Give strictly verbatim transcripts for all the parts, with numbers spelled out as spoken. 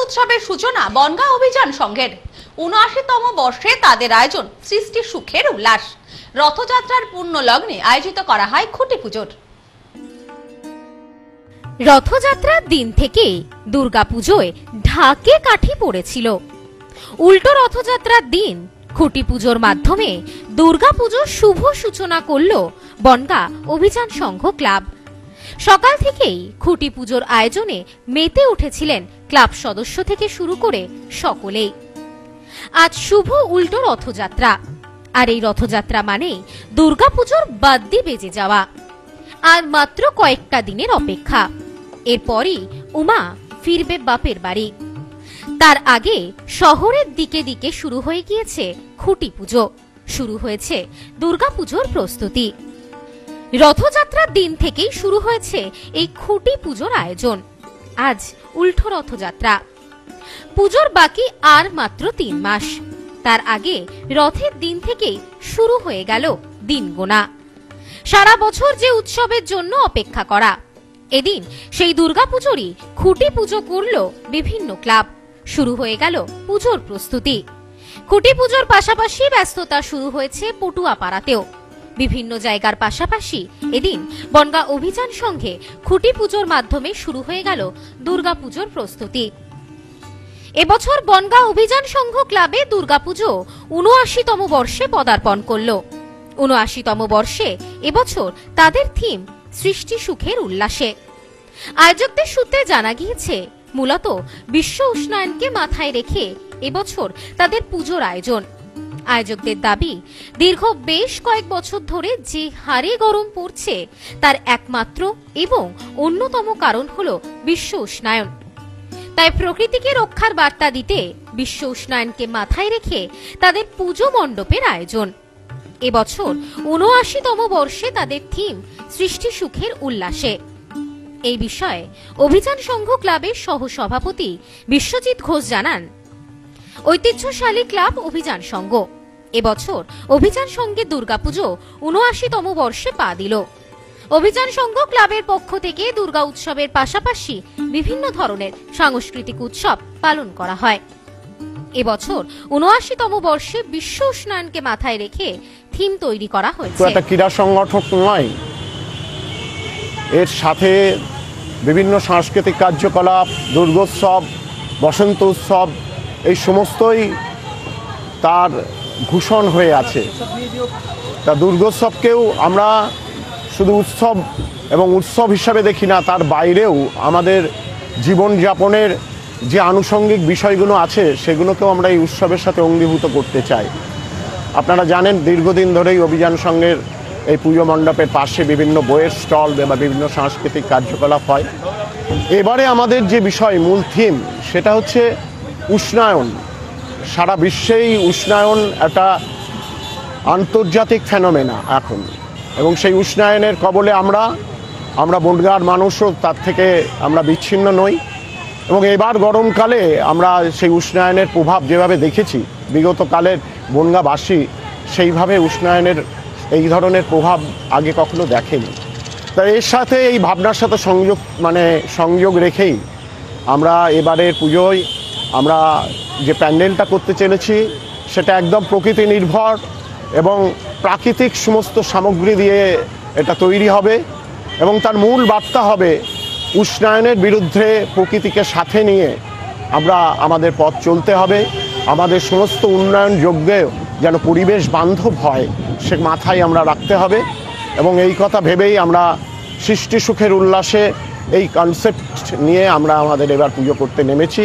উৎসবের সূচনা বনগাঁ অভিযান সংঘের। উনআশিতম বর্ষে তাদের আয়োজন সৃষ্টি সুখের উল্লাস। রথযাত্রার পূর্ণ লগ্নে আয়োজিত করা হয় খুঁটি পুজোর। রথযাত্রার দিন থেকে দুর্গাপুজোয় ঢাকে কাঠি পড়েছিল। উল্টো রথযাত্রার দিন খুঁটি পুজোর মাধ্যমে দুর্গাপুজোর শুভ সূচনা করল বনগাঁ অভিযান সংঘ ক্লাব। সকাল থেকেই খুঁটি পুজোর আয়োজনে মেতে উঠেছিলেন ক্লাব সদস্য থেকে শুরু করে সকলেই। আজ শুভ উল্টো রথযাত্রা, আর এই রথযাত্রা মানেই দুর্গাপুজোর বাদ্যি বেজে যাওয়া। আর মাত্র কয়েকটা দিনের অপেক্ষা, এরপরই উমা ফিরবে বাপের বাড়ি। তার আগে শহরের দিকে দিকে শুরু হয়ে গিয়েছে খুঁটি পুজো, শুরু হয়েছে দুর্গাপুজোর প্রস্তুতি। রথযাত্রার দিন থেকেই শুরু হয়েছে এই খুঁটি পুজোর আয়োজন। আজ উল্টো রথযাত্রা, পুজোর বাকি আর মাত্র তিন মাস। তার আগে রথের দিন থেকেই শুরু হয়ে গেল দিন গোনা। সারা বছর যে উৎসবের জন্য অপেক্ষা করা, এদিন সেই দুর্গাপুজোরই খুঁটি পুজো করল বিভিন্ন ক্লাব। শুরু হয়ে গেল পুজোর প্রস্তুতি। খুঁটি পুজোর পাশাপাশি ব্যস্ততা শুরু হয়েছে পটুয়াপাড়াতেও। বিভিন্ন জায়গার পাশাপাশি এদিন বনগাঁ অভিযান সংঘে খুঁটি পুজোর মাধ্যমে শুরু হয়ে গেল দুর্গাপুজোর প্রস্তুতি। এবছর বনগাঁ অভিযান সংঘ ক্লাবে দুর্গাপুজো উনআশিতম বর্ষে পদার্পণ করল। উনআশিতম বর্ষে এবছর তাদের থিম সৃষ্টি সুখের উল্লাসে। আয়োজকদের সূত্রে জানা গিয়েছে, মূলত বিশ্ব উষ্ণায়নকে মাথায় রেখে এবছর তাদের পুজোর আয়োজন। আয়োজকদের দাবি, দীর্ঘ বেশ কয়েক বছর ধরে যে হারে গরম পড়ছে তার একমাত্র এবং অন্যতম কারণ হল বিশ্ব উষ্ণায়ন। তাই প্রকৃতিকে রক্ষার বার্তা দিতে বিশ্ব উষ্ণায়নকে মাথায় রেখে তাদের পুজো মণ্ডপের আয়োজন। এবছর উনআশিতম বর্ষে তাদের থিম সৃষ্টি সুখের উল্লাসে। এই বিষয়ে অভিযান সংঘ ক্লাবের সহ সভাপতি বিশ্বজিৎ ঘোষ জানান, ঐতিহ্যশালী ক্লাব অভিযান সংঘ এবছর অভিযান সংঘে দুর্গাপুজো উনআশিতম বর্ষে পা দিল। অভিযান সংঘ ক্লাবের পক্ষ থেকে দুর্গা উৎসবের পাশাপাশি বিভিন্ন ধরনের সাংস্কৃতিক উৎসব পালন করা হয়। এবছর উনআশিতম বর্ষে বিশ্ব উষ্ণায়নকে মাথায় রেখে থিম তৈরি করা হয়েছে। একটা ক্রীড়া সংগঠক নয়, এর সাথে বিভিন্ন সাংস্কৃতিক কার্যকলাপ, দুর্গোৎসব, বসন্ত উৎসব, এই সমস্তই তার ভূষণ হয়ে আছে। তা দুর্গোৎসবকেও আমরা শুধু উৎসব এবং উৎসব হিসাবে দেখি না, তার বাইরেও আমাদের জীবনযাপনের যে আনুষঙ্গিক বিষয়গুলো আছে সেগুলোকেও আমরা এই উৎসবের সাথে অঙ্গীভূত করতে চাই। আপনারা জানেন, দীর্ঘদিন ধরেই অভিযান সংঘের এই পুজো মণ্ডপের পাশে বিভিন্ন বইয়ের স্টল বা বিভিন্ন সাংস্কৃতিক কার্যকলাপ হয়। এবারে আমাদের যে বিষয়, মূল থিম, সেটা হচ্ছে উষ্ণায়ন। সারা বিশ্বেই উষ্ণায়ন একটা আন্তর্জাতিক ফেনোমেনা এখন, এবং সেই উষ্ণায়নের কবলে আমরা আমরা বনগাঁর মানুষও তার থেকে আমরা বিচ্ছিন্ন নই। এবং এবার গরমকালে আমরা সেই উষ্ণায়নের প্রভাব যেভাবে দেখেছি, বিগত কালের বনগাঁবাসী সেইভাবে উষ্ণায়নের এই ধরনের প্রভাব আগে কখনো দেখেনি। তা এর সাথে এই ভাবনার সাথে সংযোগ মানে সংযোগ রেখেই আমরা এবারের পুজোয় আমরা যে প্যান্ডেলটা করতে চলেছি সেটা একদম প্রকৃতি নির্ভর এবং প্রাকৃতিক সমস্ত সামগ্রী দিয়ে এটা তৈরি হবে। এবং তার মূল বার্তা হবে উষ্ণায়নের বিরুদ্ধে প্রকৃতিকে সাথে নিয়ে আমরা আমাদের পথ চলতে হবে। আমাদের সমস্ত উন্নয়ন যজ্ঞে যেন পরিবেশ বান্ধব হয় সে মাথায় আমরা রাখতে হবে। এবং এই কথা ভেবেই আমরা সৃষ্টি সুখের উল্লাসে এই কনসেপ্ট নিয়ে আমরা আমাদের এবার পুজো করতে নেমেছি।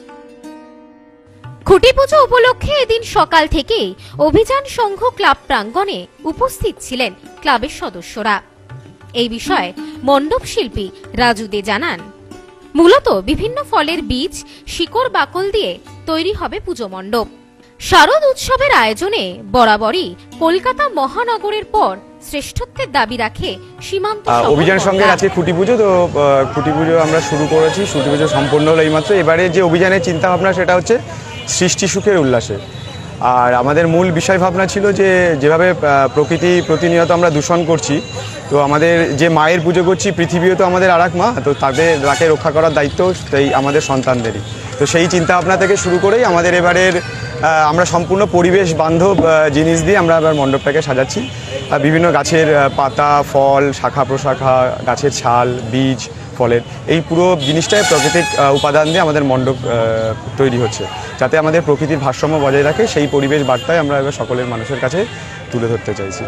খুঁটি পুজো উপলক্ষে এদিন সকাল থেকেই অভিযান সংঘ ক্লাব প্রাঙ্গণে উপস্থিত ছিলেন ক্লাবের সদস্যরা। এই বিষয়ে মণ্ডপ শিল্পী রাজু দে জানান, মূলত বিভিন্ন ফলের বীজ, শিকড় বাকল দিয়ে তৈরি হবে পুজো মণ্ডপ। শারদ উৎসবের আয়োজনে বরাবরই কলকাতা মহানগরের পর শ্রেষ্ঠত্বের দাবি রাখে সীমান্ত অভিযান সংঘের আজকে খুঁটি পুজো। তো খুঁটি পুজো আমরা শুরু করেছি, খুঁটি পুজো সম্পূর্ণ হলো এইমাত্র। এবারে যে অভিযানের চিন্তা ভাবনা সেটা হচ্ছে সৃষ্টি সুখের উল্লাসে। আর আমাদের মূল বিষয় ভাবনা ছিল যে যেভাবে আহ, প্রকৃতি প্রতিনিয়ত আমরা দূষণ করছি, তো আমাদের যে মায়ের পুজো করছি, পৃথিবীও তো আমাদের আর এক মা, তো তাদের তাকে রক্ষা করার দায়িত্ব সেই আমাদের সন্তানদেরই। তো সেই চিন্তা ভাবনা থেকে শুরু করেই আমাদের এবারের আহ, আমরা সম্পূর্ণ পরিবেশ বান্ধব আহ, জিনিস দিয়ে আমরা এবার মণ্ডপটাকে সাজাচ্ছি। আহ, বিভিন্ন গাছের আহ, পাতা, ফল, শাখা প্রশাখা, গাছের ছাল, বীজ, ফলের এই পুরো জিনিসটাই প্রাকৃতিক আহ, উপাদান দিয়ে আমাদের মণ্ডপ আহ, তৈরি হচ্ছে, যাতে আমাদের প্রকৃতির ভারসাম্য বজায় রাখে। সেই পরিবেশ বার্তায় আমরা এবার সকলের মানুষের কাছে তুলে ধরতে চাইছি।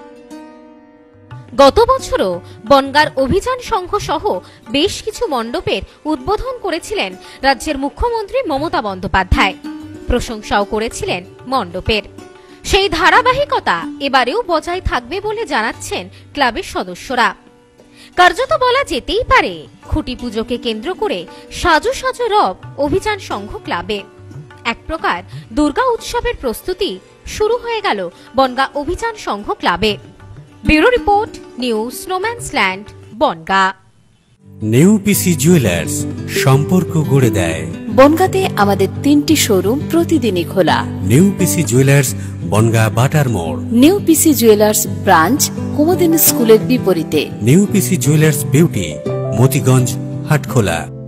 গত বছরও বনগাঁর অভিযান সংঘ সহ বেশ কিছু মণ্ডপের উদ্বোধন করেছিলেন রাজ্যের মুখ্যমন্ত্রী মমতা বন্দ্যোপাধ্যায়। প্রশংসাও করেছিলেন মণ্ডপের। সেই ধারাবাহিকতা এবারেও বজায় থাকবে বলে জানাচ্ছেন ক্লাবের সদস্যরা। কার্যত বলা যেতেই পারে খুঁটি পুজোকে কেন্দ্র করে সাজো সাজো রব অভিযান সংঘ ক্লাবে। এক প্রকার দুর্গা উৎসবের প্রস্তুতি শুরু হয়ে গেল বনগাঁ অভিযান সংঘ ক্লাবে। ব্যুরো রিপোর্ট, নিউজ স্নোম্যান্সল্যান্ড, বনগাঁ। নেউপিসি জুয়েলার্স, সম্পর্ক গড়ে দেয়। বনগাঁতে আমাদের তিনটি শোরুম প্রতিদিনই খোলা। নেউপিসি জুয়েলার্স, বনগাঁ বাটার মোড়। নিউপিসি জুয়েলার্স ব্রাঞ্চ কুমুদিনী স্কুলের বিপরীতে। নেউপিসি জুয়েলার্স বিউটি, মতিগঞ্জ, হাটখোলা।